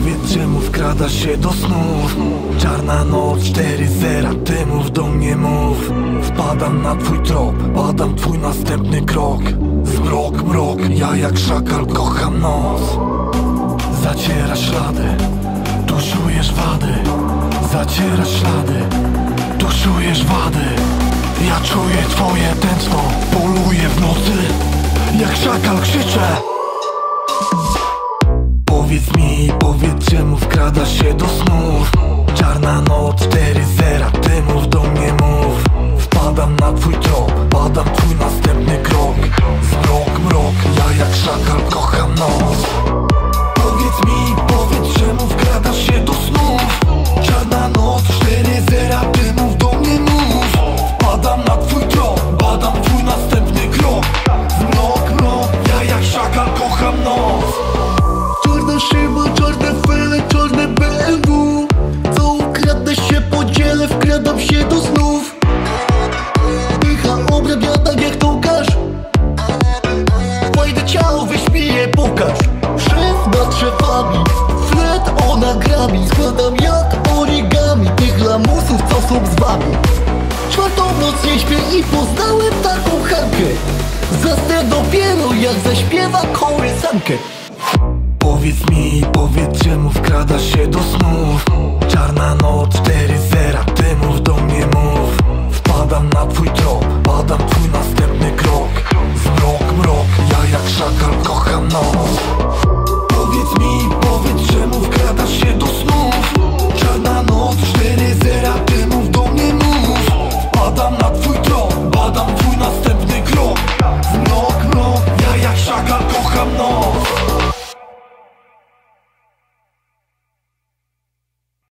powiedz czemu wkrada się do snów. Czarna noc, 4-0, ty mów do mnie mów. Wpadam na twój trop, badam twój następny krok. Zmrok, mrok, ja jak szakal kocham noc. Zacierasz ślady, tuszujesz wady. Zacierasz ślady, tuszujesz wady. Ja czuję twoje tętno, poluję w nocy. Jak szakal krzyczę. Powiedz mi, powiedz czemu wkrada się do snów. Czarna noc, 4-0, ty mów do mnie mów. Wpadam na twój trop, badam twój następny krok. Zmrok, mrok, ja jak szakal kocham noc. Powiedz mi, powiedz czemu wkrada się do snów. Czarna noc, 4-0, ty mów do mnie mów. Wpadam na twój trop, badam twój następny krok. Zmrok, mrok, ja jak szakal kocham noc. Czarna szyba, czarne fele, czarne BMW. Co ukradnę się podzielę, wkradam się do snów. Dycha obrabia tak jak tokarz. Fajne ciało, weź mi je pokaż. Szef nad szefami, flet ona grami. Składam jak origami tych lamusów, co są z wami. Czwartą noc nie śpię i poznałem taką Hankę. Zasnę dopiero jak zaśpiewa kołysankę. Powiedz mi, powiedz czemu wkrada się do snów. Czarna noc, 4-0, ty mów do mnie mów. Wpadam na twój trop, badam twój następny krok. Zmrok, mrok, ja jak szakal kocham noc. Powiedz mi, powiedz czemu